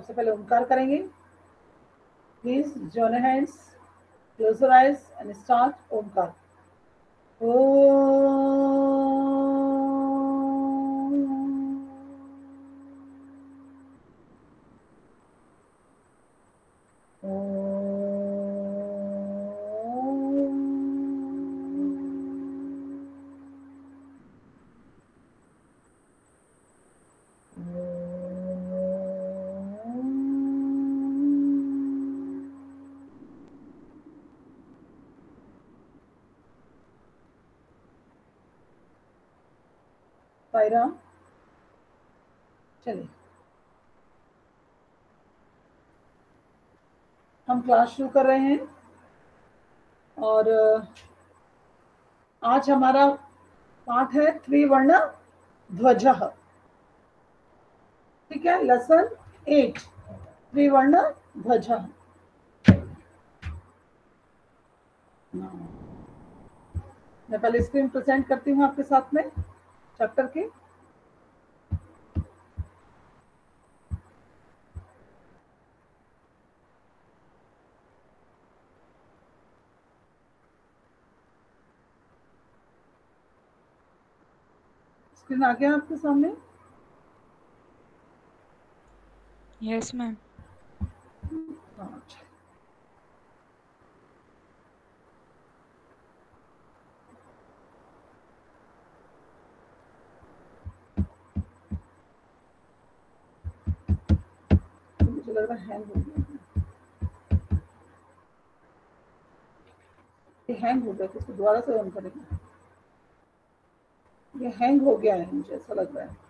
सबसे पहले ओमकार करेंगे। Please join your hands, close your eyes and start Omkar. Saira, चलिए हम क्लास शुरू कर रहे हैं और आज हमारा पाठ है त्रिवर्ण ध्वज। ठीक है, लेसन 8 त्रिवर्ण ध्वज। मैं पहले स्क्रीन प्रेजेंट करती हूँ आपके साथ में चैप्टर के। स्क्रीन आ गया आपके सामने? Yes ma'am. मुझे लग रहा है हैंग हो गया, ये हैंग हो गया, तो इसको दोबारा से ऑन करेंगे। ये हैंग हो गया है, मुझे ऐसा लग रहा है।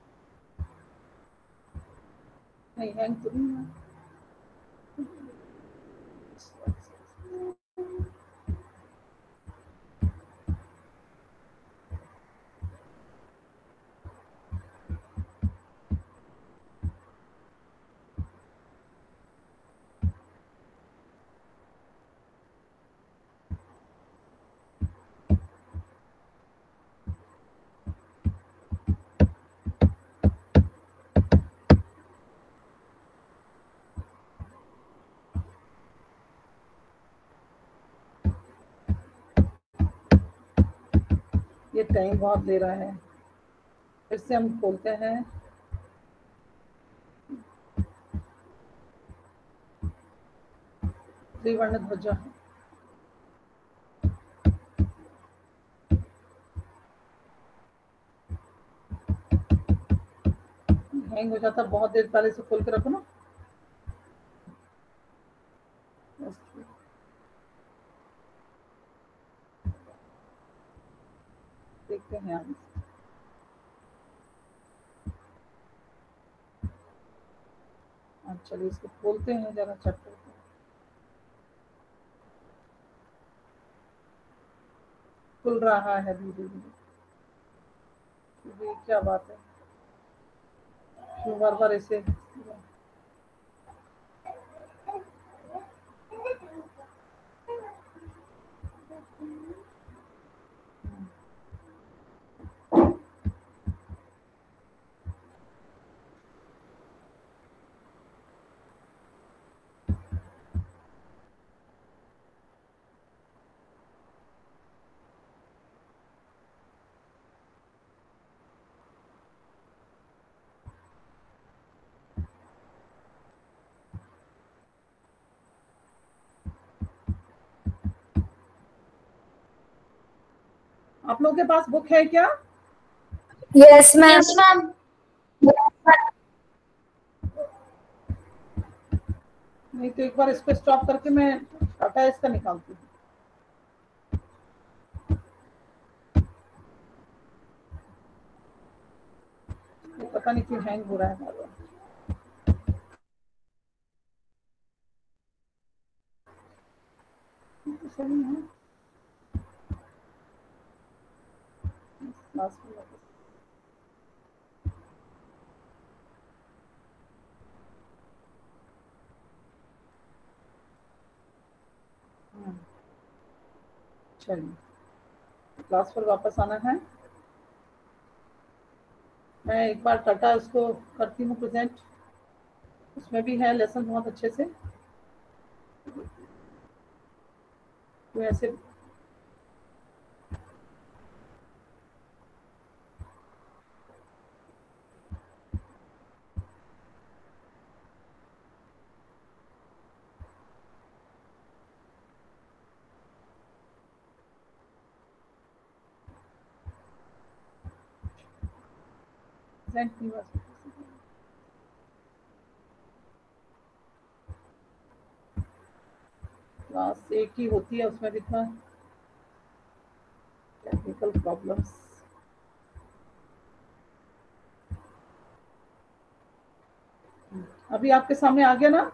नहीं, हैंग तो नहीं है। ये टाइम बहुत ले रहा है। फिर से हम खोलते हैं। त्रिवर्ण ध्वज। हैंग हो जाता, बहुत देर पहले से खोल के रखो ना। देखते हैं आगे। चलिए इसको खोलते हैं जरा चैप्टर को। खुल रहा है धीरे धीरे। ये क्या बात है, क्यों बार बार ऐसे? आप लोगों के पास बुक है क्या? Yes ma'am. नहीं तो एक बार इसको स्टॉप करके मैं टाटा इसका निकालती हूँ। पता नहीं क्यों हैंग हो रहा है बार बार। सही है। चलिए क्लास पर वापस आना है। मैं एक बार टाटा इसको करती हूँ प्रेजेंट। उसमें भी है लेसन बहुत अच्छे से। तो ऐसे क्लास एक ही होती है, उसमें भी इतना टेक्निकल प्रॉब्लम्स। अभी आपके सामने आ गया ना?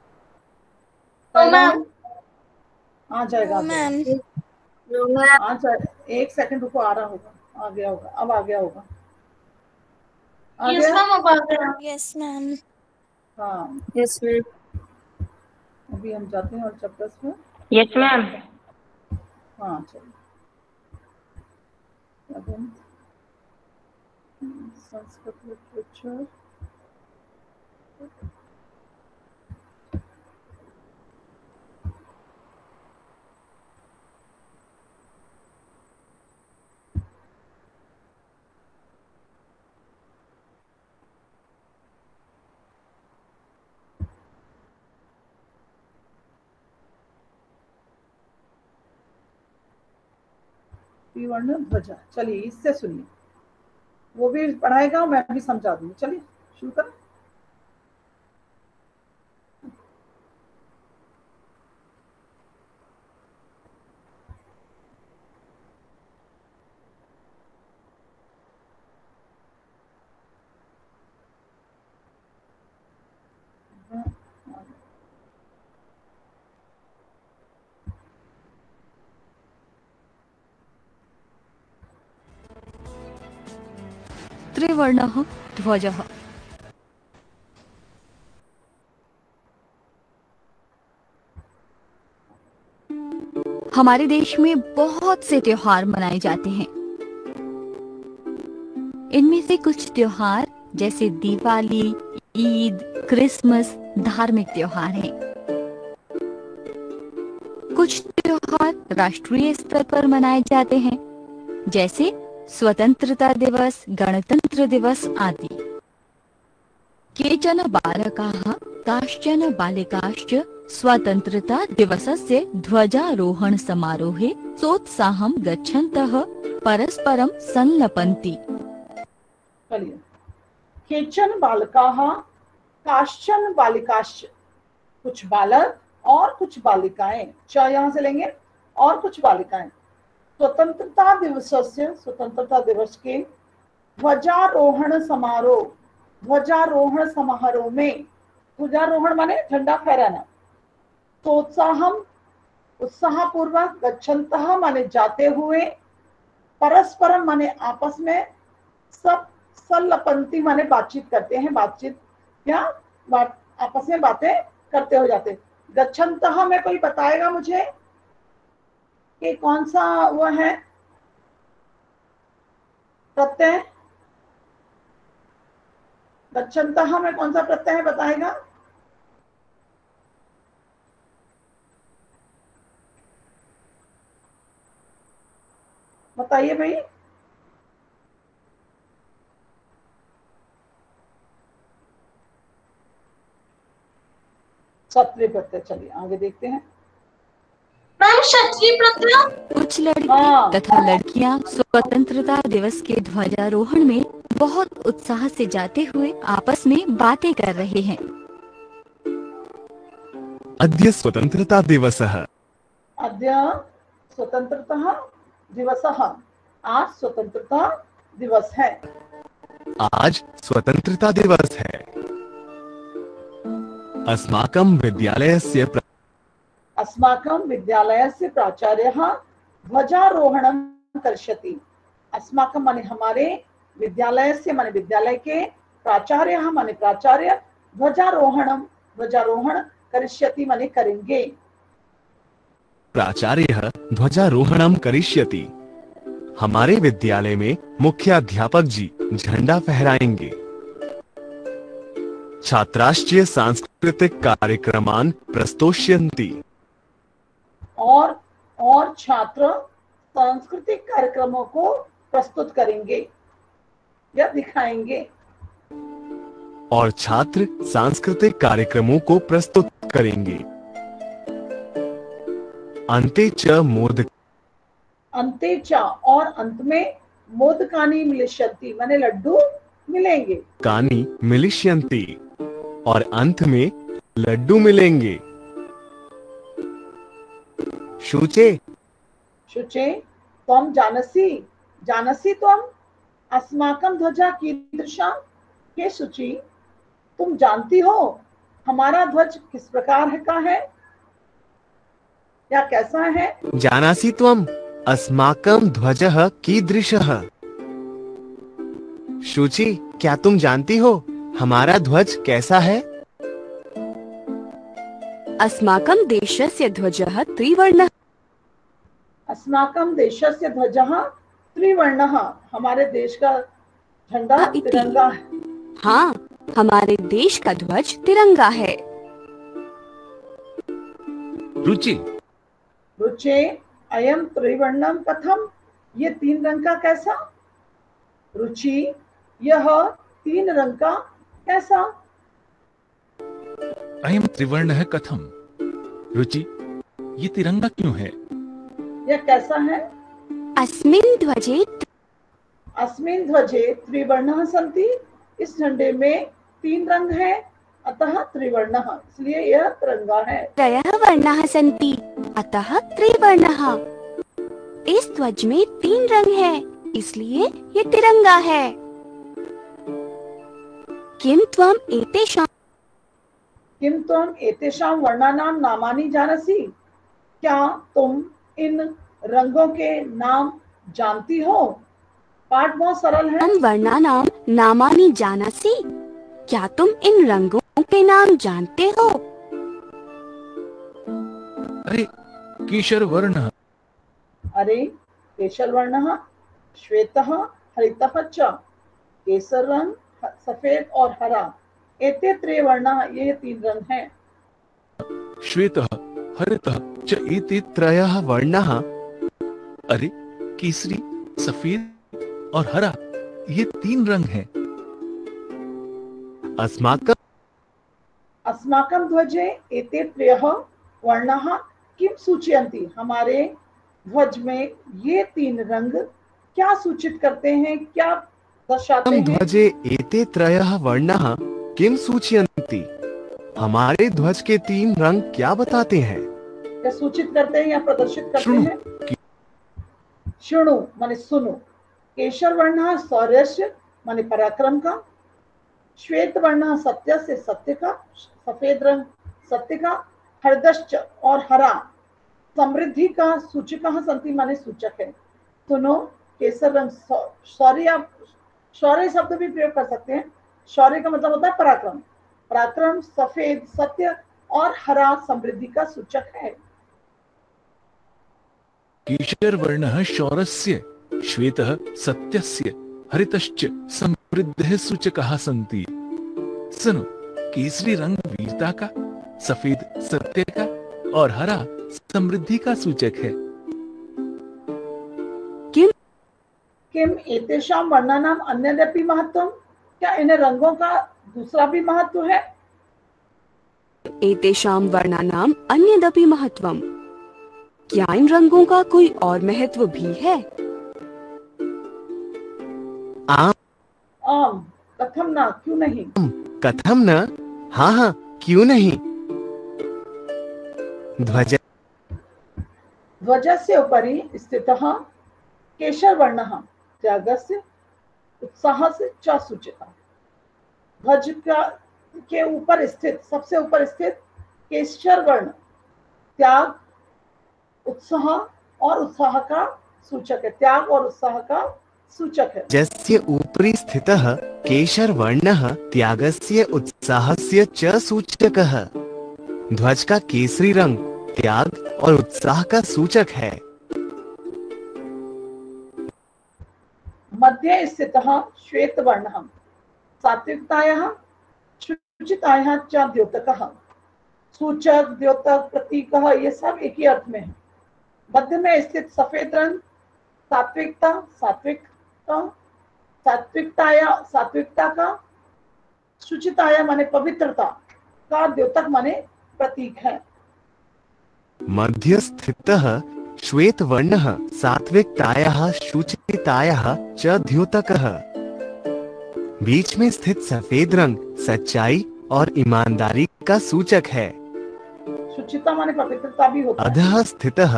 मैम। आ जाएगा, मैम। आ जाए। एक सेकंड रुको, आ रहा होगा, आ गया होगा, अब आ गया होगा। आ यस गया? मैम, अब आ गया। Yes ma'am. हाँ, यस मैम। अभी हम जाते हैं और चैप्टर्स में। Yes ma'am. हाँ चलिए। संस्कृत लिटरेचर, त्रिवर्ण ध्वजा। चलिए इससे सुनिए, वो भी पढ़ाएगा, मैं भी समझा दूंगी। चलिए शुरू करें। त्रिवर्णः ध्वजः। हमारे देश में बहुत से त्योहार मनाए जाते हैं। इनमें से कुछ त्योहार जैसे दिवाली, ईद, क्रिसमस धार्मिक त्योहार हैं। कुछ त्योहार राष्ट्रीय स्तर पर मनाए जाते हैं, जैसे स्वतंत्रता दिवस, गणतंत्र दिवस आदि। केचन बालकाः काश्चन बालिकाश्च स्वतंत्रता दिवसस्य ध्वजारोहण समारोहे सोत्साहं गच्छन्तः परस्परं संलपन्ति। चलिए, केचन बालकाः काश्चन बालिकाश्च, कुछ बालक और कुछ बालिकाएं, च यहाँ से लेंगे, और कुछ बालिकाएं, स्वतंत्रता दिवसस्य, स्वतंत्रता दिवस के ध्वजारोहण समारोह, ध्वजारोहण समारोह में, ध्वजारोहण माने झंडा फहराना, सोत्साहम उत्साह पूर्वक, गच्छन्तः माने जाते हुए, परस्परम माने आपस में, सब संलपंती माने बातचीत करते हैं, बातचीत या आपस में बातें करते हो जाते। गच्छन्तः में कोई बताएगा मुझे कि कौन सा वो है प्रत्यय? गच्छन्तः में कौन सा प्रत्यय है, बताएगा? बताइए भाई। क्षत्रिय प्रत्यय। चलिए आगे देखते हैं। मैम, क्षत्रिय प्रत्यय। कुछ लड़के तथा लड़कियां स्वतंत्रता दिवस के ध्वजारोहण में बहुत उत्साह से जाते हुए आपस में बातें कर रहे हैं। अद्य स्वतंत्रता दिवसः। अद्य स्वतंत्रता दिवसः, आज स्वतंत्रता दिवस है। आज स्वतंत्रता दिवस है। अस्माकं विद्यालयस्य प्राचार्यः ध्वजारोहणं करिष्यति। अस्माकं माने हमारे, विद्यालयस्य माने विद्यालय के, प्राचार्यः माने प्राचार्य, ध्वजारोहण करिष्यति माने करेंगे। प्राचार्यः ध्वजारोहणं करिष्यति। हमारे विद्यालय में मुख्याध्यापक जी झंडा फहराएंगे। छात्राश्च सांस्कृतिक सांस्कृतिक कार्यक्रमान प्रस्तोष्यन्ति। और छात्र सांस्कृतिक कार्यक्रमों को प्रस्तुत करेंगे या दिखाएंगे। और छात्र सांस्कृतिक कार्यक्रमों को प्रस्तुत करेंगे। अन्ते च मोदक, अन्ते च और अंत में मोदकानि मिलिष्यन्ति माने लड्डू मिलेंगे। कानी मिलिष्यन्ति और अंत में लड्डू मिलेंगे। शुचे शुचे त्वं जानसि, जानसि त्वं अस्माकं ध्वजा कीदृशा। हे शुचि तुम जानती हो हमारा ध्वज किस प्रकार का है या कैसा है। जानासि त्वम् अस्माकं ध्वजः कीदृशः। शुचि क्या तुम जानती हो हमारा ध्वज कैसा है। अस्माकं देशस्य ध्वजः त्रिवर्णः। अस्माकं देशस्य ध्वजः त्रिवर्णः हमारे देश का झंडा इति। तिरंगा है। हाँ, हमारे देश का ध्वज तिरंगा है। रुचि रुचे अयम त्रिवर्णम कथम, ये तीन रंग का कैसा। रुचि यह तीन रंग का कैसा। अयम त्रिवर्ण कथम। रुचि ये तिरंगा क्यों है। यह कैसा है। अस्मिन् ध्वजे अस्मिन् ध्वजे त्रिवर्णः सन्ति, इस झंडे में तीन रंग हैं अतः त्रिवर्णः, इसलिए यह तिरंगा है। त्रयः वर्णाः सन्ति अतः त्रिवर्णः। इस ध्वज में तीन रंग हैं, इसलिए ये तिरंगा है। किम त्वम एतेषां वर्णानां नामानि जानसि, क्या तुम इन रंगों के नाम जानती हो। पाठ बहुत सरल है। एतेषां वर्णानां नामानि जानासि, क्या तुम इन रंगों के नाम जानते हो। अरे केशर वर्ण। अरे केशर वर्णः श्वेतः हरितः च। केसर रंग सफेद और हरा, एते त्रिवर्णः ये तीन रंग हैं। श्वेतः हरितः च एते। त्रयः वर्णः, अरे केसरी सफेद और हरा ये तीन रंग हैं। अस्माकं अस्माकं ध्वजे एते त्रयः वर्णाः किम सूचयन्ति, हमारे ध्वज में ये तीन रंग क्या सूचित करते हैं, क्या दर्शाते हैं। ध्वजे एते त्रयः वर्णः किम सूचयन्ति, हमारे ध्वज के तीन रंग क्या बताते हैं। क्या सूचित करते हैं या प्रदर्शित करते शृणु। हैं। शृणु माने सुनो। केशर वर्णः शौर्यस्य माने पराक्रम का। श्वेत वर्णः सत्य से सत्य का, सफेद रंग सत्य का। हरदश्च और हरा समृद्धि का सूचकः सन्ति माने सूचक है। सुनो केसर रंग शौर्य, आप शौर्य शब्द भी प्रयोग कर सकते हैं। शौर्य का मतलब होता है पराक्रम। पराक्रम सफेद सत्य और हरा समृद्धि का सूचक है। केशर वर्णः शौर्यस्य, श्वेतः सत्यस्य, हरितश्च समृद्धेः सूचकाः सन्ति। सुनो केसरी रंग वीरता का, सफेद सत्य का और हरा समृद्धि का सूचक है। किम एतेषां वर्णानां अन्यदपि महत्वम्, क्या इन रंगों का दूसरा भी महत्व है। एतेषां वर्णानाम् अन्यदपि महत्वम्, क्या इन रंगों का कोई और महत्व भी है। आम कथम ना, क्यों नहीं। कथम न, हाँ हाँ क्यों नहीं। ध्वज ध्वजस्य उपरि स्थितः केशर वर्णः त्यागस्य उत्साहस्य च सूचितः। ध्वज के ऊपर स्थित, सबसे ऊपर स्थित केशर वर्ण त्याग, उत्साह और उत्साह का सूचक है। त्याग और उत्साह का सूचक है। जस्य उपरि स्थितः केशर वर्णः त्यागस्य उत्साहस्य च सूचकः। ध्वज का केसरी रंग त्याग और उत्साह का सूचक है। मध्ये स्थितः श्वेत वर्णः सात्विकतायाः सूचितायाः च द्योतकः, सूचक, द्योतक, प्रतीक, ये सब एक ही अर्थ में है। मध्य में स्थित सफेद रंग सात्विकता, सात्विकता का, शुचिताया माने पवित्रता का, द्योतक माने प्रतीक है। मध्य स्थितः श्वेत वर्णः सात्विकतायाः शुचितायाः च द्योतकः। बीच में स्थित सफेद रंग सच्चाई और ईमानदारी का सूचक है। शुचिता माने पवित्रता भी होता है। अधः स्थितः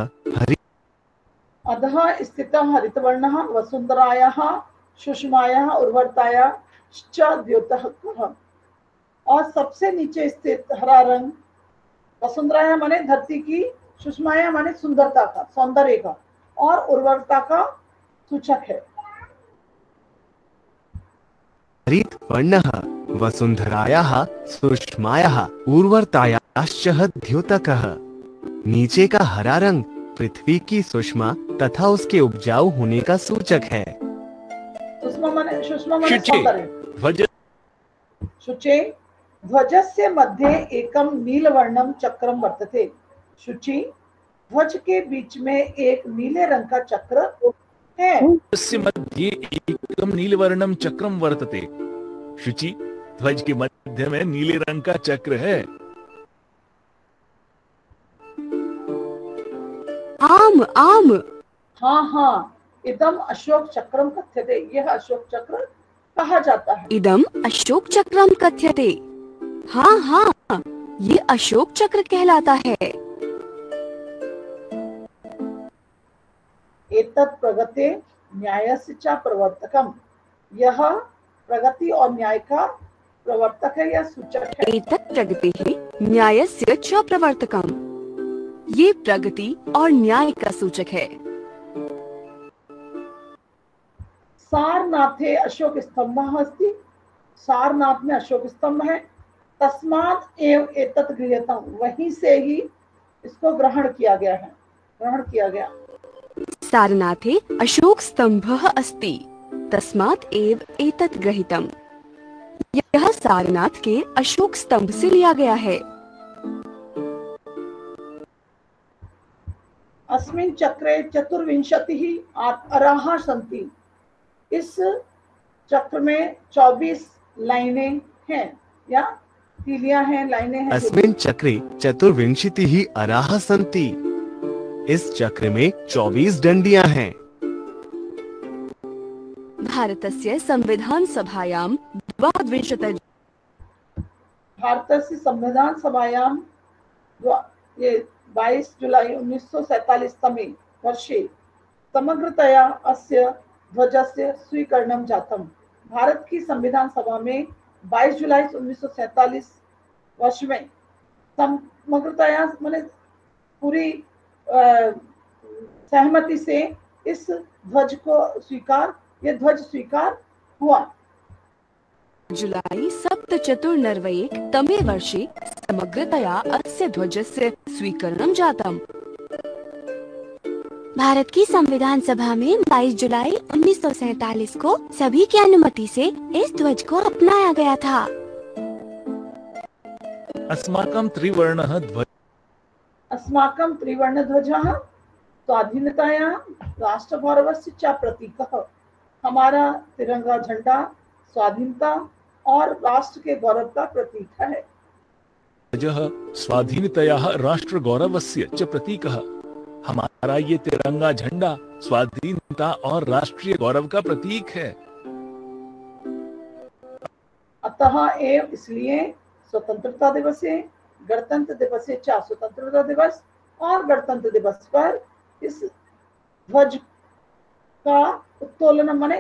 हरितवर्णः वसुंधरायाः सुषमायाः उर्वरतायाः च द्योतकः। और सबसे नीचे स्थित हरा रंग वसुंधराया माने धरती की, सुषमाया माने सुंदरता का, सौंदर्य का, और उर्वरता का सूचक है। हरित वर्णः वसुंधरायाः सुषमायाः उर्वरतायाश्च द्योतकः। नीचे का हरा रंग पृथ्वी की सुषमा तथा उसके उपजाऊ होने का सूचक है। सुषमा माने सौंदर्य। ध्वज शुचे ध्वजस्य मध्ये एकम नीलवर्णम चक्रम वर्तते। शुचि ध्वज के बीच में एक नीले रंग का चक्र है। ध्वजस्य मध्ये एकम नीलवर्णम चक्रम वर्तते। शुचि ध्वज के मध्य में नीले रंग का चक्र है। आम आम। हाँ, इदम अशोक चक्रम कथ्यते, यह अशोक चक्र कहा जाता है। इदम अशोक चक्रम कथ्यते। हाँ, ये अशोक चक्र कहलाता है। एतत् प्रगते न्यायस्य च प्रवर्तकम, यह प्रगति और न्याय का प्रवर्तक है या सूचक है। एतत् प्रगतिः न्यायस्य च प्रवर्तकम्, ये प्रगति और न्याय का सूचक है। सारनाथे अशोक स्तंभः अस्ति, सारनाथ में अशोक स्तंभ है। तस्मात् एव एतत् गृह्यतम्, वहीं से ही इसको ग्रहण किया गया। सारनाथे अशोक स्तंभः अस्ति, तस्मात् एव एतत् गृहीतम्, यह सारनाथ के अशोक स्तंभ से लिया गया है। अस्मिन् चक्रे 24 अराः सन्ति, इस चक्र में 24 लाइनें हैं या तीलियां हैं, लाइनें हैं। अस्मिन् चक्रे 24 अराः सन्ति, इस चक्र में 24 डंडियां हैं। भारतस्य संविधान सभायां 22 भारतस्य संविधान सभायां ये 22 जुलाई 1947 तमे वर्षे समग्रतया अस्य ध्वजस्य स्वीकरणं जातम्। भारत की संविधान सभा में 22 जुलाई 1947 वर्ष में समग्रतया माने पूरी सहमति से इस ध्वज स्वीकार हुआ। जुलाई 7 तमे वर्षे समग्रतया अस्य ध्वजस्य स्वीकरणं जातम्। भारत की संविधान सभा में 22 जुलाई 1947 को सभी की अनुमति से इस ध्वज को अपनाया गया था। अस्माकं त्रिवर्णः ध्वज अस्माकं त्रिवर्णध्वजः स्वाधीनतायां राष्ट्रगौरवस्य च प्रतीकः, हमारा तिरंगा झंडा स्वाधीनता और राष्ट्र के गौरव का प्रतीक है। ध्वजः स्वाधीनतयाः राष्ट्रगौरवस्य च प्रतीकः, हमारा ये तिरंगा झंडा स्वाधीनता और राष्ट्रीय गौरव का प्रतीक है। अतः एव इसलिए स्वतंत्रता दिवसे गणतंत्र दिवसे च स्वतंत्रता दिवस और गणतंत्र दिवस पर इस ध्वज का उत्तोलन माने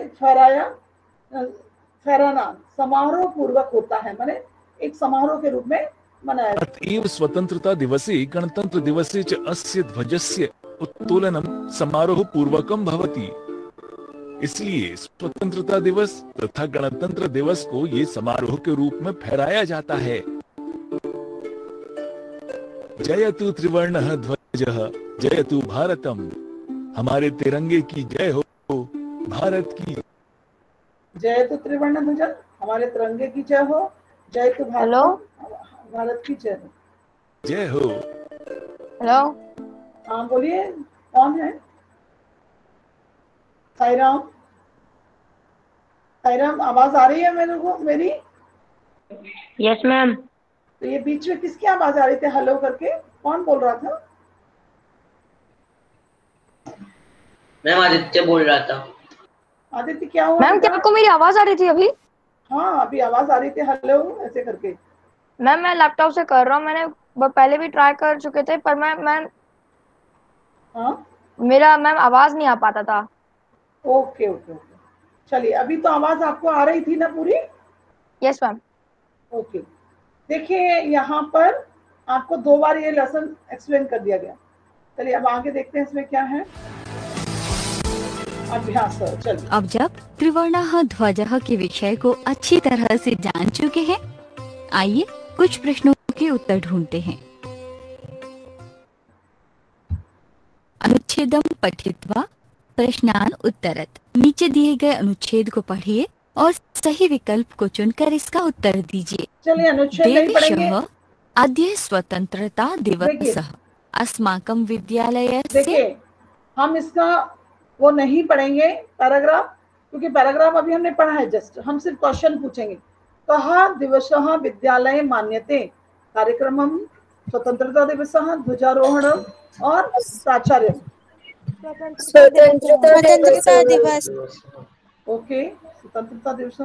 फहराना समारोह पूर्वक होता है, माने एक समारोह के रूप में मनाया जाता है। अतएव स्वतंत्रता दिवसे गणतंत्र दिवसे च अस्य ध्वजस्य उत्तोलनम समारोह पूर्वकम भवति। इसलिए स्वतंत्रता दिवस तथा गणतंत्र दिवस को ये समारोह के रूप में फहराया जाता है। जयतु त्रिवर्णः ध्वजः जयतु भारतम, हमारे तिरंगे की जय हो, भारत की जयतु त्रिवर्ण ध्वज, हमारे तिरंगे की जय हो, जय तो भारत, हेलो। भारत की जय हो। जय हो। हेलो। हाँ बोलिए, कौन है? साईराम, साईराम आवाज आ रही है मेरे को मेरी? Yes ma'am. तो ये बीच में किसकी आवाज आ रही थी हेलो करके? कौन बोल रहा था? मैम आदित्य बोल रहा था। आदित्य क्या हुआ मैम क्या बेटा? आपको मेरी आवाज आ रही थी अभी? हाँ अभी आवाज आ रही थी हेलो ऐसे करके। मैम मैं लैपटॉप से कर रहा हूँ, मैंने पहले भी ट्राई कर चुके थे पर मैं हाँ मेरा मैम आवाज नहीं आ पाता था। ओके ओके ओके, चलिए अभी तो आवाज आपको आ रही थी ना पूरी? Yes ma'am. ओके, देखिए यहाँ पर आपको 2 बार ये लेसन एक्सप्लेन कर दिया गया। चलिए अब आगे देखते हैं इसमें क्या है। अभ्यास, चलिए। अब जब त्रिवर्णः ध्वजः के विषय को अच्छी तरह से जान चुके हैं, आइए कुछ प्रश्नों के उत्तर ढूंढते हैं। अनुच्छेदम पठित्वा प्रश्नान उत्तरत। नीचे दिए गए अनुच्छेद को पढ़िए और सही विकल्प को चुनकर इसका उत्तर दीजिए। चलिए अनुच्छेद नहीं पढ़ेंगे। देवशः अद्य स्वतंत्रता दिवसः अस्माकं विद्यालयस्य। देखिए हम इसका वो नहीं पढ़ेंगे पैराग्राफ, क्योंकि पैराग्राफ अभी हमने पढ़ा है जस्ट, हम सिर्फ क्वेश्चन पूछेंगे। कः दिवसः विद्यालये मान्यते, कार्यक्रमम स्वतंत्रता दिवसः, ध्वजारोहणम और प्राचार्य। स्वतंत्रता दिवस। ओके, स्वतंत्रता दिवस।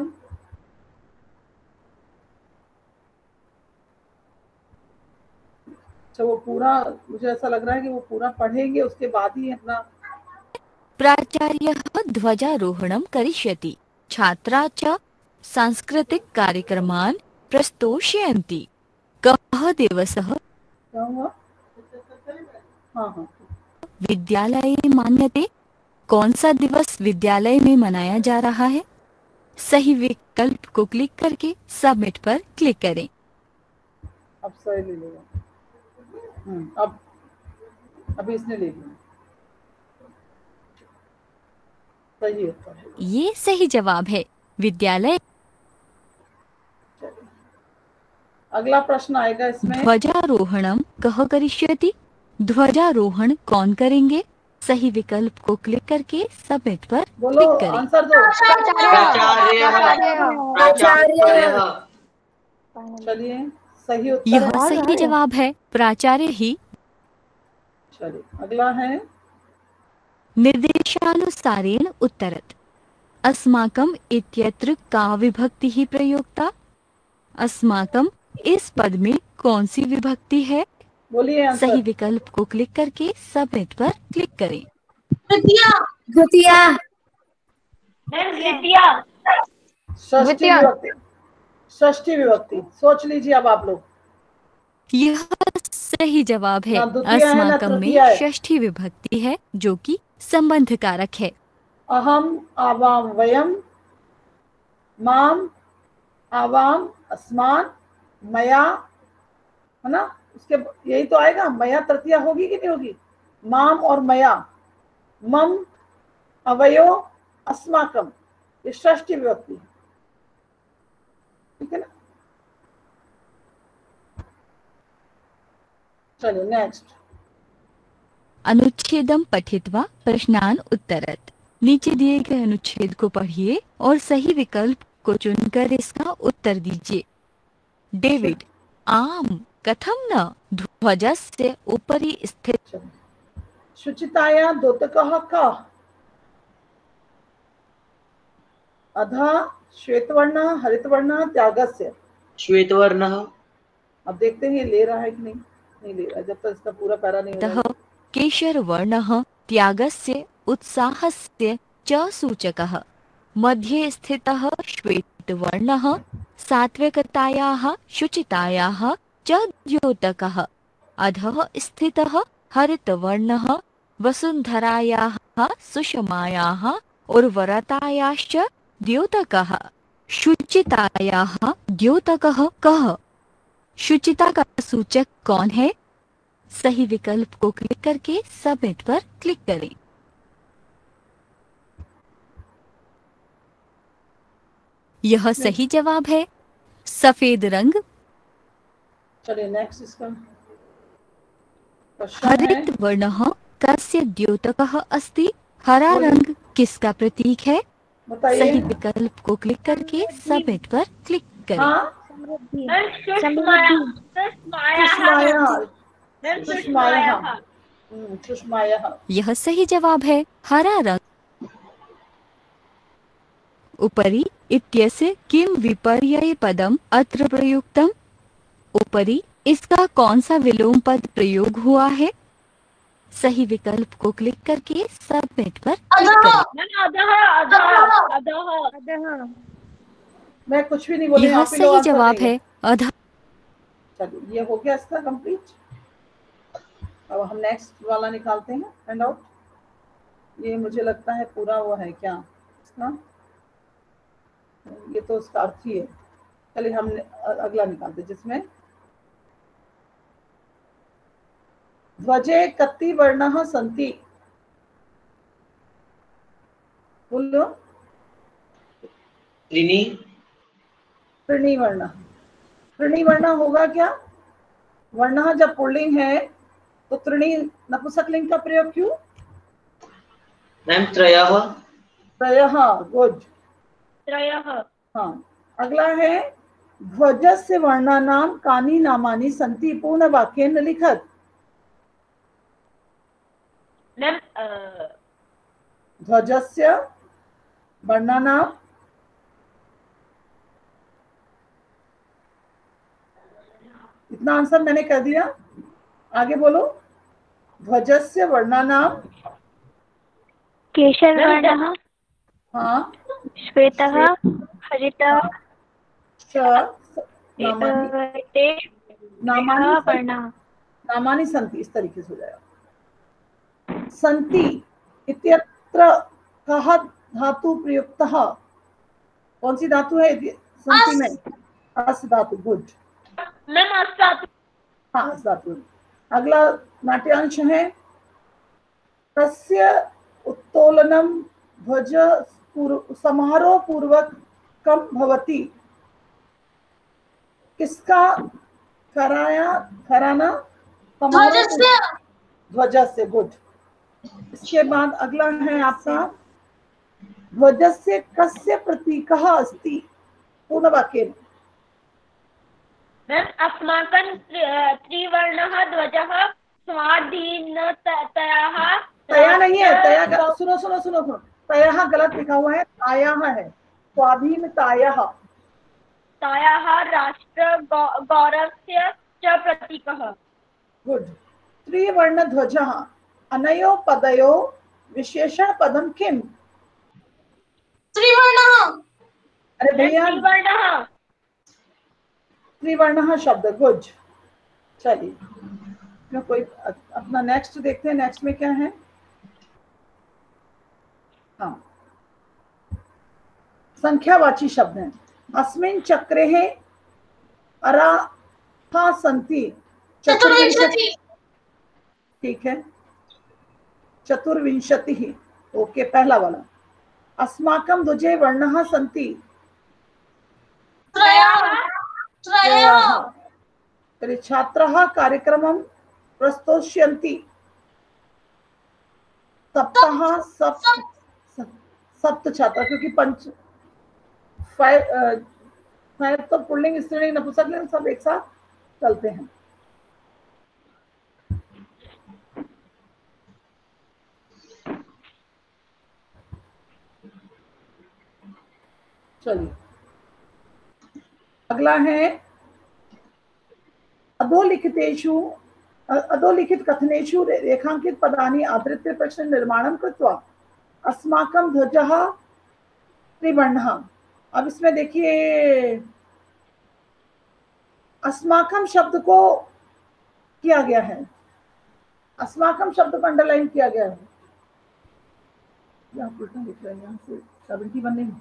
अच्छा वो पूरा, मुझे ऐसा लग रहा है कि वो पूरा पढ़ेंगे उसके बाद ही अपना। प्राचार्यः ध्वजारोहणं करिष्यति, छात्रा च सांस्कृतिक कार्यक्रमान् प्रस्तोष्यन्ति। कः दिवसः क्या हुआ? हाँ हाँ, विद्यालये मान्यते, कौन सा दिवस विद्यालय में मनाया जा रहा है? सही विकल्प को क्लिक करके सबमिट पर क्लिक करें। अब सही ले लेगा। अब अभी इसने ले लिया, सही है। ये सही जवाब है। विद्यालय। अगला प्रश्न आएगा इसमें। ध्वजारोहणम कः करिष्यति? ध्वजारोहण कौन करेंगे? सही विकल्प को क्लिक करके सबमिट पर बोलो, क्लिक करें। आंसर दो। चलिए सही उत्तर यह है। सही जवाब है, प्राचार्य ही। चलिए अगला है। निर्देशानुसारेण उत्तरत्। अस्माकम् इत्यत्र का विभक्ति प्रयोक्ता? अस्माकम् इस पद में कौन सी विभक्ति है? बोलिए आंसर। सही विकल्प को क्लिक करके सबमिट पर क्लिक करें। द्वितीया। षष्ठी विभक्ति, षष्ठी विभक्ति। सोच लीजिए अब आप लोग। यह सही जवाब है। ना द्वितीया है, ना अस्माकम तृतीया में है। षष्ठी विभक्ति है जो कि संबंध कारक है। अहम आवाम वयम, माम आवाम अस्मान, मया, है ना? उसके यही तो आएगा। मया तृतीया होगी कि नहीं होगी? माम और मया, मम अवयो अस्माकम, ये षष्ठी विभक्ति है। ठीक है ना? चलिए नेक्स्ट। अनुच्छेदम पठित्वा प्रश्नान उत्तरत। नीचे दिए गए अनुच्छेद को पढ़िए और सही विकल्प को चुनकर इसका उत्तर दीजिए। डेविड, आम कथम न ध्वजस्य उपरि स्थित। शुचिताया द्योतकः कः? अधः श्वेतवर्णः हरितवर्णः त्यागस्य। श्वेतवर्णः। अब देखते हैं ये ले रहा है कि नहीं। नहीं ले रहा, जब तक इसका पूरा पैरा नहीं अतः होगा। केशरवर्णः त्यागस्य उत्साहस्य च सूचकः। मध्ये स्थितः श्वेतवर्णः सात्विकतायाः शुचितायाः च द्योतकः। अधः स्थितः हरितवर्णः वसुन्धरायाः सुषमायाः उर्वरतायाश्च द्योतकः। शुचितायाः द्योतकः कः? शुचिता का सूचक कौन है? सही विकल्प को क्लिक करके सबमिट पर क्लिक करें। यह सही जवाब है। सफेद रंग। चलिए नेक्स्ट इसका क्वेश्चन है। हरित वर्णः कस्य द्योतकः अस्ति? हरा रंग किसका प्रतीक है? बताइए। सही विकल्प को क्लिक करके सबमिट पर क्लिक करें। हाँ सुषमाया। यह सही जवाब है, हरा रंग। उपरि इत्यस्य किम विपर्यय पदम अत्र प्रयुक्तम? उपरि इसका कौन सा विलोम पद प्रयोग हुआ है? सही विकल्प को क्लिक करके सबमिट पर क्लिक करें। मैं कुछ भी नहीं बोली। यह सही जवाब है, अधा। चलिए ये हो गया इसका कंप्लीट। अब हम नेक्स्ट वाला निकालते हैं हैंड आउट। ये मुझे लगता है पूरा वो है क्या इसका, ये तो उसका अर्थ ही है। चलिए हम अगला निकालते जिसमें ध्वजे कति वर्णः सन्ति। बोलो। त्रीणि वर्ण। त्रीणि वर्ण होगा क्या? वर्ण जब पुल्लिंग है तो त्रीणि नपुंसकलिंग का प्रयोग क्यों? मैम त्रयः। त्रयः, गुड। त्रयः। हाँ अगला है ध्वजस्य वर्णानां कानि नामानि सन्ति? पूर्ण वाक्येन लिखत। मैम ध्वजस्य वर्णानां इतना आंसर मैंने कर दिया, आगे बोलो। ध्वजस्य वर्णानां केशरवर्णः, हाँ श्वेतः, हरितः, नामानि सन्ति, इस तरीके से हो जाएगा। सन्ति इत्यत्र कः धातु प्रयुक्तः? कौन सी धातु है सन्ति में? अस् धातु, गुड। हाँ अस् धातु। अगला नाट्यांश है तस्य उत्तोलनम ध्वज समारोह पूर्वक कम भवति। किसका कराना? ध्वजस्य, गुड। इसके बाद अगला है आपका ध्वजस्य कस्य प्रतीकः अस्ति? पूर्ण वाक्येन। अस्माकं त्रिवर्णः ध्वजः स्वाधीनतयाः। तया नहीं है, तया सुनो सुनो सुनो सुनो, तया गलत लिखा हुआ है, तायाः है। स्वाधीनतायाः। तायाः राष्ट्र गौरवस्य च प्रतीकः। गुड। त्रिवर्ण ध्वजः अनयो पदयो विशेषण पदम किम? त्रिवर्णः। अरे भैया त्रिवर्णः। त्रिवर्णः शब्द, गुड। चलिए मैं कोई अपना नेक्स्ट देखते हैं। नेक्स्ट में क्या है? हाँ संख्यावाची शब्द है। अस्मिन् चक्रे अराः सन्ति चतुर्विंशति। ठीक है, चतुर्विंशतिः। ओके, पहला वाला। अस्माकं ध्वजे वर्णः सन्ति त्रयः। तर्हि छात्राः कार्यक्रमं प्रस्तोष्यन्ति सप्त छात्र, क्योंकि फाइव तो पुल्लिंग स्त्रीलिंग नपुंसकलिंग सब एक साथ चलते हैं। चलिए अगला है अधोलिखित कथनेषु रेखांकित पदानि आधृत्य प्रश्न निर्माणं कृत्वा अस्माकं ध्वजः त्रिवर्णः। अब इसमें देखिए अस्माकम शब्द को किया गया है, अस्माकम शब्द को अंडरलाइन किया गया है। यहाँ उल्टा लिख रहा है, यहाँ से 71 नहीं,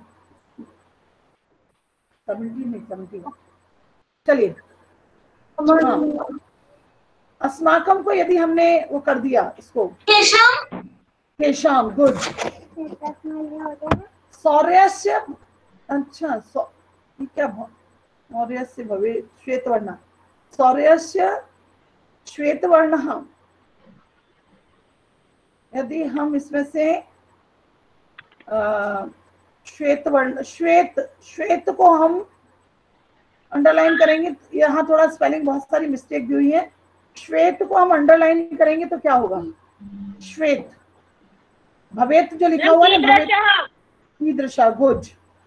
71। चलिए अस्माकम को यदि हमने वो कर दिया, इसको केशाम, गुड। सौर्यस्य, अच्छा क्या मौर्यस्य भवेत् श्वेतवर्णः, सौर्यस्य श्वेतवर्णः। यदि हम इसमें से श्वेत वर्ण, श्वेत को हम अंडरलाइन करेंगे, यहाँ थोड़ा स्पेलिंग बहुत सारी मिस्टेक भी हुई है। श्वेत को हम अंडरलाइन करेंगे तो क्या होगा? श्वेत। भवेत जो लिखा हुआ है कीदृशः, गुड।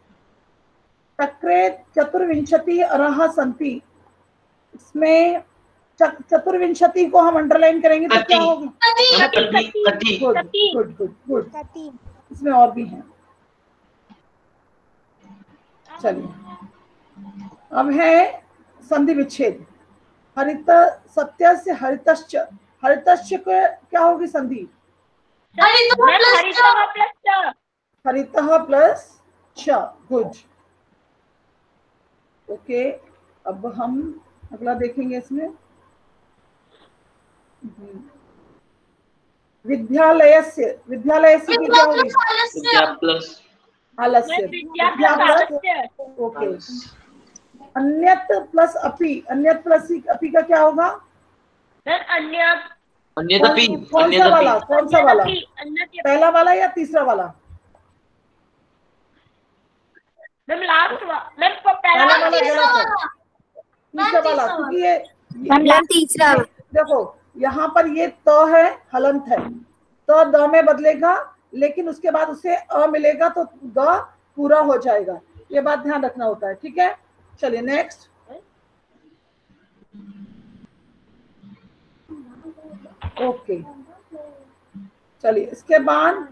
चक्रे चतुर्विंशति अरः सन्ति, इसमें चतुर्विंशति को हम अंडरलाइन करेंगे तो क्या होगा? Good good good. इसमें और भी है। चलिए अब है संधि विच्छेद। हरित सत्य से हरितश्च, हरितश्च को क्या होगी संधि? हरितः प्लस च, गुड। ओके, अब हम अगला देखेंगे इसमें। विद्यालयस्य, विद्यालयस्य की क्या होगी? विद्या प्लस आलस्य, विद्या प्लस, ओके। अन्यत प्लस अपि, अन्यत प्लस अपि का क्या होगा? अन्यदपि। कौन सा वाला, कौन सा वाला? पहला वाला या तीसरा वाला? पहला वाला गलत है, तीसरा वाला, क्योंकि ये तीसरा। देखो यहाँ पर ये त है, हलंत है, तो द में बदलेगा, लेकिन उसके बाद उसे अ मिलेगा तो द पूरा हो जाएगा। ये बात ध्यान रखना होता है, ठीक है। चलिए नेक्स्ट। ओके, चलिए इसके बाद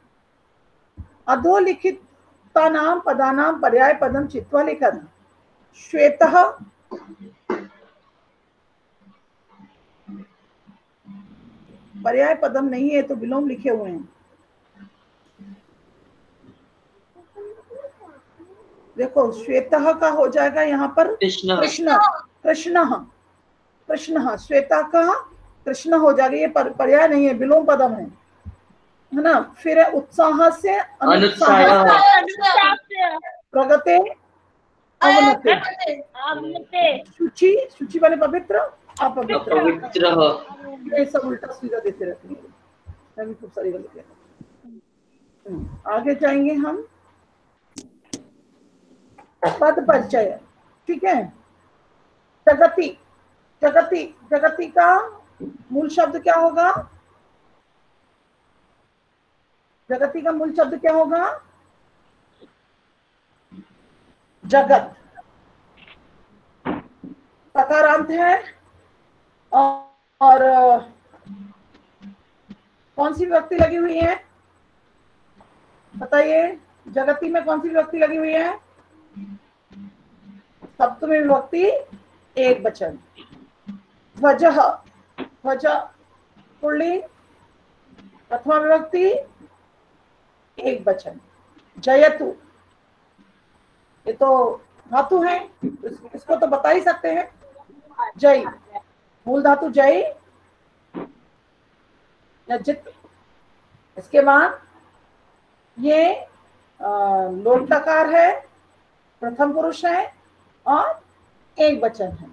अधोलिखितानां पदानां पर्याय पदम चित्वा लिखना। श्वेतः, पर्याय पदम नहीं है तो विलोम लिखे हुए हैं। देखो श्वेतः का हो जाएगा यहाँ पर कृष्ण। कृष्ण, कृष्णः, कृष्णः, श्वेता का कृष्ण हो जाएगा। ये पर्याय नहीं है, विलोम पदम है ना। फिर है उत्साह से अनुत्साह, प्रगते अवनते, शुचि, शुचि वाले पवित्र अपवित्र, ये सब उल्टा सीधा देते रहते हैं, मैं भी खूब सारी गलतियां। आगे जाएंगे हम। पद परिचय, ठीक है। जगति, जगति, जगति का मूल शब्द क्या होगा? जगति का मूल शब्द क्या होगा? जगत। सकारांत है और कौन सी विभक्ति लगी हुई है बताइए? जगति में कौन सी विभक्ति लगी हुई है? सप्तमी विभक्ति एक वचन। ध्वजः, ध्वज पुल्लिंग, प्रथमा विभक्ति एक वचन। जयतु, ये तो धातु है, इसको तो बता ही सकते हैं। जय, मूल धातु जय या जित। इसके बाद ये लोट लकार है, प्रथम पुरुष है और एक वचन है।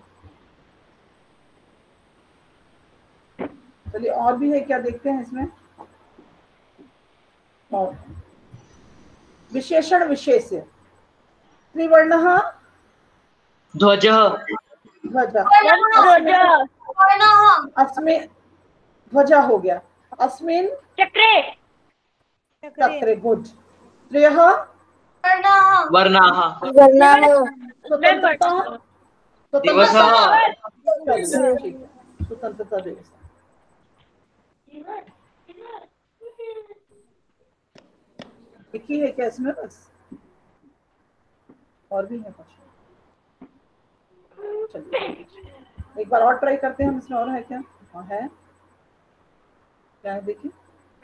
चलिए और भी है क्या, देखते हैं इसमें। और विशेषण विशेष्य। त्रिवर्णः ध्वजः, ध्वज, अस्मिन्, ध्वजा हो गया। अस्मिन् चक्रे, चक्रे, गुड। त्रयः वर्णाः, स्वतंत्रता, दिवसः, स्वतंत्रता दिवस। एक ही है क्या इसमें? बस और भी है कुछ? चलिए एक बार और ट्राई करते हैं हम, इसमें और है क्या? हाँ है, क्या है देखिए।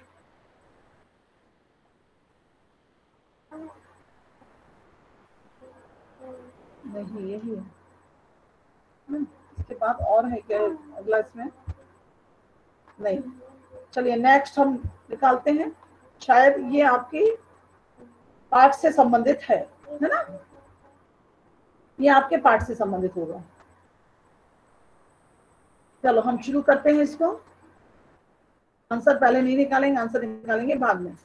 नहीं यही है, इसके बाद और है क्या अगला इसमें? नहीं। चलिए नेक्स्ट हम निकालते हैं, शायद ये आपकी पाठ से संबंधित है ना। ये आपके पाठ से संबंधित होगा। चलो हम शुरू करते हैं इसको। आंसर पहले नहीं निकालेंगे, आंसर निकालेंगे बाद में।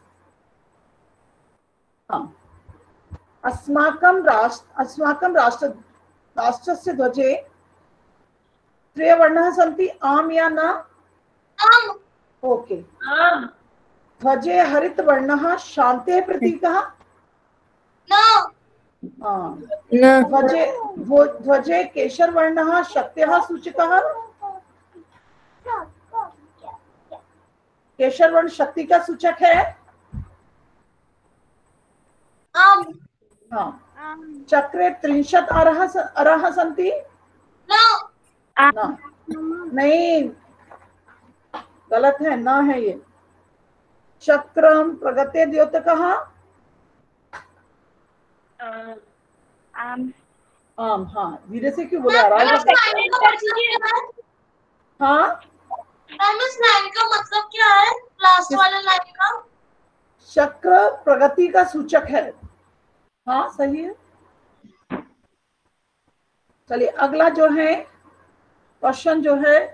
हाँ, अस्माकं राष्ट्र राष्ट्रस्य ध्वजे त्रिवर्णाः सन्ति, आम या न? आम। ओके। आम। ध्वजे हरितवर्णः शान्तेः प्रतीकः? न। ध्वजे केशरवर्णः शक्त्यः सूचकः? केशरवर्ण शक्ति का सूचक है। आम। हाँ। चक्रे 30 अरः सन्ति? न। नहीं, गलत है, ना है ये। चक्रम प्रगते द्योतकः? आम। आम। हाँ, धीरे से क्यों बोले आराम से? हाँ, इस लाइन का मतलब क्या है? लास्ट वाले लाइन का चक्र प्रगति का सूचक है। हाँ, सही है। चलिए अगला जो है क्वेश्चन जो है,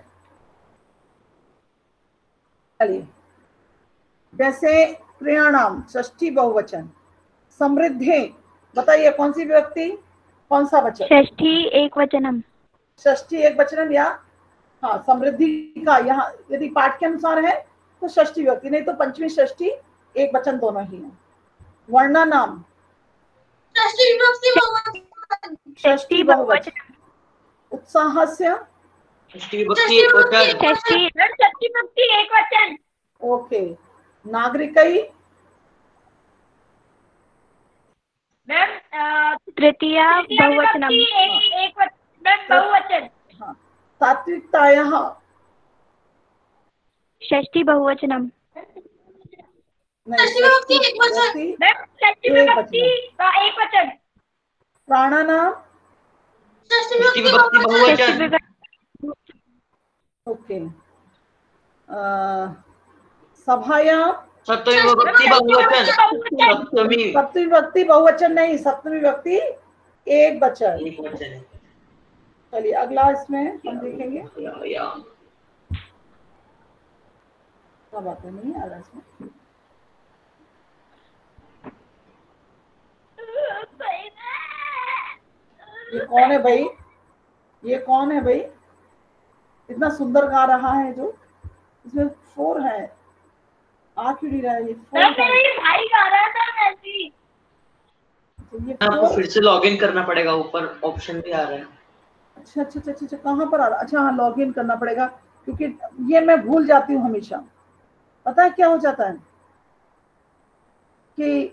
चलिए जैसे प्रियाणाम षष्ठी बहुवचन, समृद्धि, बताइए कौन सी व्यक्ति, कौन सा वचन? षष्ठी एकवचनम। षष्ठी एकवचनम या हाँ समृद्धि का यहाँ यदि पाठ के अनुसार है तो षष्ठी व्यक्ति, नहीं तो पंचमी षष्ठी एक वचन दोनों ही है। वर्णा नाम षष्ठी बहुवचन। उत्साहस्य षष्ठी विभक्ति एकवचन। षष्ठी एकवचन। ओके। नागरिकै मैम तृतीया बहुवचनम। एक बहुवचन। हाँ। सात्विकतायाः षष्ठी बहुवचनम। षष्ठी विभक्ति एकवचन। मैम षष्ठी विभक्ति एकवचन। प्राणानाम षष्ठी षष्ठी विभक्ति विभक्ति बहुवचन। ओके। सभायां सप्तमी विभक्ति बहुवचन। सप्तमी विभक्ति बहुवचन नहीं, सप्तमी विभक्ति एक वचन। एक वचन है। चलिए अगला इसमें हम देखेंगे। क्या बात है, नहीं आ रहा इसमें। ये कौन है भाई? ये कौन है भाई? इतना सुंदर गा रहा है जो, इसमें फोर है, आ क्यों नहीं रहा है? ये फोर भाई गा रहा था वैसे। ये आपको फिर से लॉगिन करना पड़ेगा, ऊपर ऑप्शन भी आ रहा है। अच्छा अच्छा अच्छा अच्छा, कहाँ पर आ रहा? अच्छा हाँ, लॉग इन करना पड़ेगा, क्योंकि ये मैं भूल जाती हूँ हमेशा। पता है क्या हो जाता है कि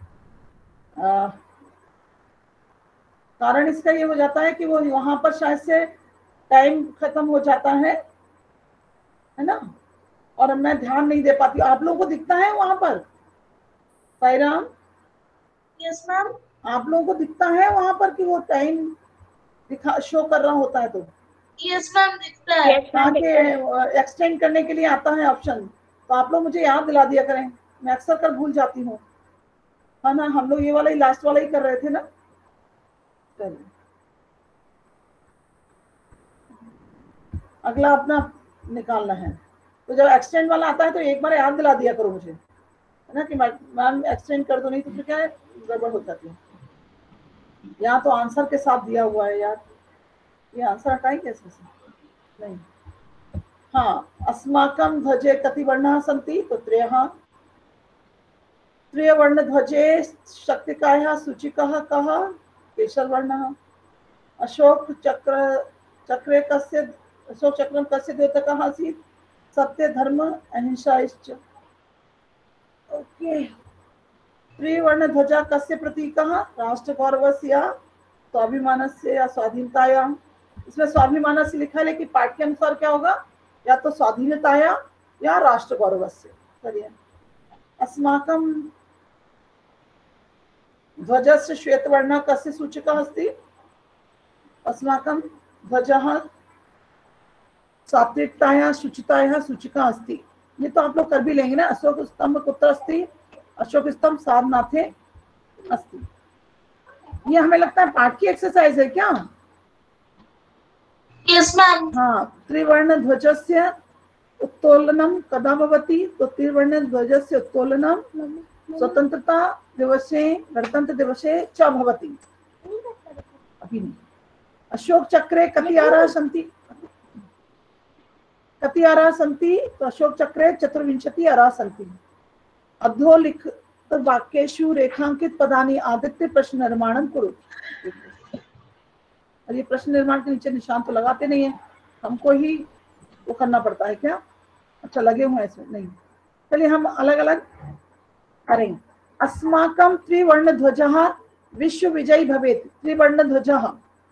कारण इसका ये हो जाता है कि वो वहां पर शायद से टाइम खत्म हो जाता है ना, और मैं ध्यान नहीं दे पाती। आप लोगों को दिखता है वहां पर? Sairam, yes ma'am. आप लोगों को दिखता है वहां पर कि वो टाइम दिखा शो कर रहा होता है? तो यस मैम दिखता है। आगे एक्सटेंड करने के लिए आता है ऑप्शन, तो आप लोग मुझे याद दिला दिया करें, मैं अक्सर कर भूल जाती हूँ। हाँ ना, हम लोग ये वाला ही लास्ट वाला ही कर रहे थे ना। चलिए अगला अपना निकालना है, तो जब एक्सटेंड वाला आता है तो एक बार याद दिला दिया करो मुझे, है ना, कि मैम एक्सटेंड कर दो, नहीं तो फिर क्या है, गड़बड़ हो जाती है। यहाँ तो आंसर के साथ दिया हुआ है यार, ये आंसर हटाएं कैसे से? नहीं। हाँ, अस्माकं ध्वजे कति वर्णाः सन्ति? तो त्रयः। त्रिवर्ण ध्वजे शक्तिकायाः सूचिकः कः? केशरवर्णः। अशोक चक्रे कस्य अशोक चक्रं कस्य द्योतकः आसीत्? सत्य धर्म अहिंसाश्च। ओके। त्रिवर्ण ध्वजा कस्य प्रतीकः? राष्ट्रगौरवस्य या स्वाभिमानस्य या स्वाधीनताया। इसमें स्वाभिमानस्य लिखा है, लेकिन पाठ के अनुसार क्या होगा? या तो स्वाधीनताया या राष्ट्रगौरवस्य। चलिए, अस्माकं ध्वजस्य श्वेतवर्णः कस्य सूचकः अस्ति? अस्माकं ध्वजः सात्विकतायाः शुचितायाः सूचिका अस्ति। ये तो आप लोग कर भी लेंगे ना। अशोक स्तंभ कुत्र अस्ति? अशोक स्तंभ सारनाथे अस्ति। ये हमें लगता है पाठ की एक्सरसाइज है क्या? Yes ma'am. हाँ, त्रिवर्ण ध्वजस्य उत्तोलनम कदा भवति? तो त्रिवर्ण ध्वजस्य उत्तोलनम स्वतंत्रता दिवसे गणतंत्र दिवसे च भवति। अभी नहीं। अशोक चक्रे कति आरः सन्ति? कति आरः सन्ति? तो अशोक चक्रे 24 आरः सन्ति। अधोलिखित वाक्येषु रेखांकित पदानि आदित्य प्रश्न निर्माणं कुरु। और ये प्रश्न निर्माण के नीचे निशान तो लगाते नहीं है, हमको ही वो करना पड़ता है क्या? अच्छा, लगे हुए हैं इसमें? नहीं, चलिए हम अलग अलग करेंगे। अस्माकं त्रिवर्ण ध्वजः विश्व विजयी भवेत्। त्रिवर्ण ध्वजः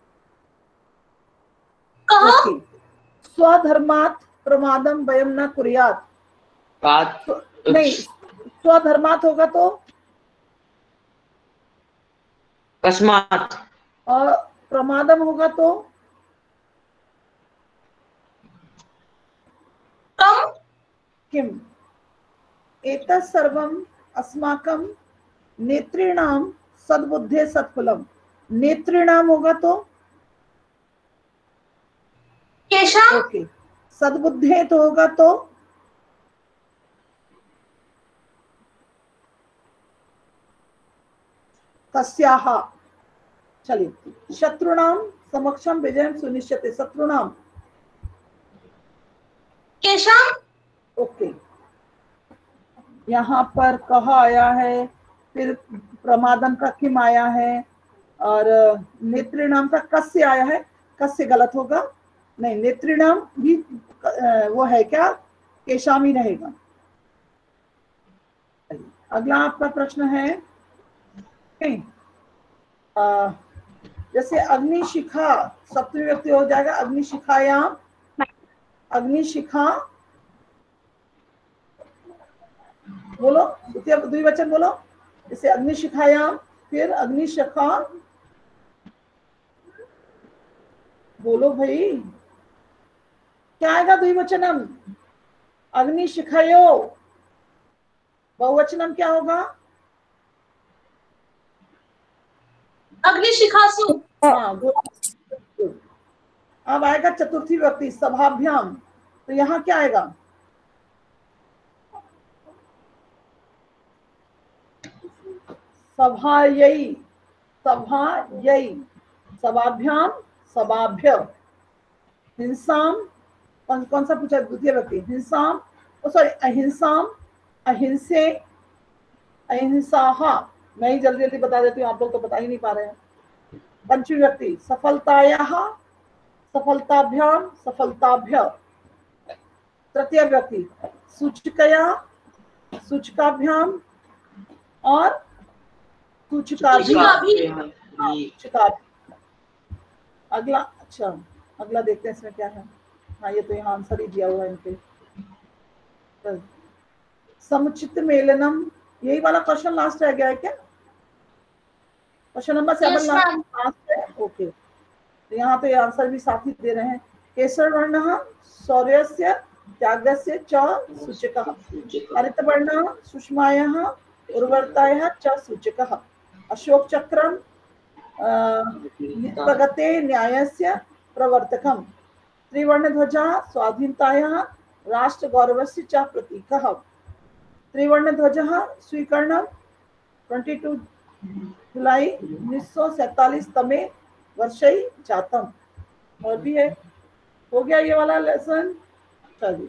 कहाँ? स्वधर्मात् प्रमादं वयं न कुर्यात्। बात नहीं, स्वधर्मात् होगा तो अकस्मात, और प्रमादम होगा तो कम। किम। एतत् सर्वम् अस्माकं नेतॄणां सद्बुद्धे सत्फलम्। नेतॄणां होगा तो केशव। ओके, सद्बुद्धे तो होगा तो तस्याः। चलिए, शत्रुणां समक्षम विजयं सुनिश्चिते। शत्रुणां केशव। ओके, यहाँ पर कहा आया है, फिर प्रमादम का किम आया है, और नेतृणाम का कस्य आया है। कस्य गलत होगा, नहीं, नेतृणाम भी वो है क्या? केशाम ही रहेगा। अगला आपका प्रश्न है, जैसे अग्निशिखा सप्तमी व्यक्ति हो जाएगा। अग्निशिखायाम, अग्निशिखा बोलो, द्विवचन बोलो। जैसे अग्निशिखायाम, फिर अग्निशिखा बोलो भाई, क्या आएगा द्विवचनम? अग्निशिखयो। बहुवचनम क्या होगा? अग्निशिखासु। हाँ, गुड। अब आएगा चतुर्थी व्यक्ति सभाभ्याम, तो यहाँ क्या आएगा? सभायै, सभायै, सभाभ्याम, सभाभ्य। हिंसाम, कौन सा पूछा? द्वितीय व्यक्ति। हिंसाम, सॉरी, अहिंसाम, अहिंसे, अहिंसाः। मैं ही जल्दी जल्दी बता देती हूँ, आप लोग तो बता ही नहीं पा रहे हैं। पंचमी व्यक्ति सफलतायाः, सफलताभ्याम, सफलताभ्य। तृतीय व्यक्ति सूचकया, सूचकाभ्याम, और सूचकाभि। अगला, अच्छा अगला देखते हैं इसमें क्या है। हाँ, ये तो यहाँ आंसर ही दिया हुआ है इनके। समुचित मेलनम, यही वाला क्वेश्चन लास्ट रह गया है क्या? क्वेश्चन नंबर 7 लास्ट है। ओके, तो यहाँ पे आंसर भी साथ ही दे रहे हैं। केसर वर्ण शौर्यस्य त्यागस्य च सूचकः। हरित वर्ण सुषमायाः उर्वरतायाः च सूचकः। अशोक चक्रम प्रगते न्यायस्य प्रवर्तकम्। त्रिवर्णध्वजा स्वाधीनतायाः राष्ट्रगौरवस्य च प्रतीकः। त्रिवर्णध्वजः स्वीकरणं 22 जुलाई 1947 तमे वर्षे जातम। और भी है, हो गया ये वाला लेसन। चलिए,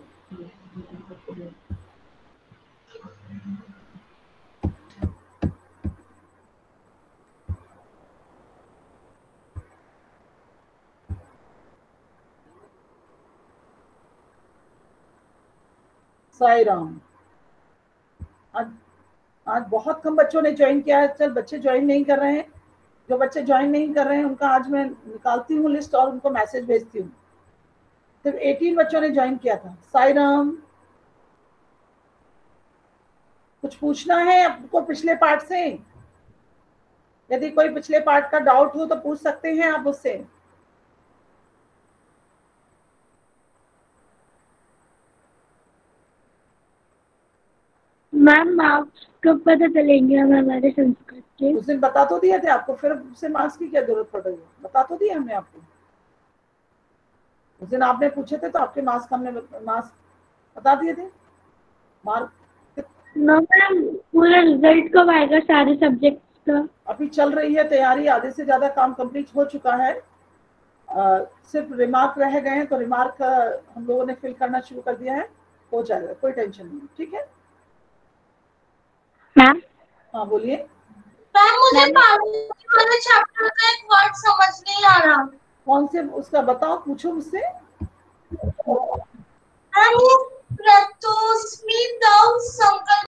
साई राम। आज बहुत कम बच्चों ने ज्वाइन किया है। चल, बच्चे ज्वाइन नहीं कर रहे हैं, जो बच्चे ज्वाइन नहीं कर रहे हैं उनका आज मैं निकालती हूँ लिस्ट और उनको मैसेज भेजती हूँ। सिर्फ 18 बच्चों ने ज्वाइन किया था। साई राम, कुछ पूछना है आपको पिछले पार्ट से? यदि कोई पिछले पार्ट का डाउट हो तो पूछ सकते हैं आप उससे। मैम मार्क्स कब पता चलेंगे हमें हमारे संस्कृत के? उस दिन बता तो दिए थे आपको, फिर उससे मार्क्स की क्या जरूरत पड़ रही है? बता तो दिए हमने आपको। उस दिन आपने पूछे थे तो आपके मार्क्स हमने मार्क्स बता दिए थे। मार्क नो मैम, पूरा रिजल्ट कब आएगा सारे सब्जेक्ट्स का? अभी चल रही है तैयारी, आधे से ज्यादा काम कंप्लीट हो चुका है। सिर्फ रिमार्क रह गए हैं, तो रिमार्क हम लोगों ने फिल करना शुरू कर दिया है, हो जाएगा, कोई टेंशन नहीं। ठीक है मैम? हाँ बोलिए। मैम मुझे पानी वाले चैप्टर का एक वर्ड समझ नहीं आ रहा। कौन से उसका बताओ, पूछो मुझसे। मैम ये प्रतोस्मी संकल्प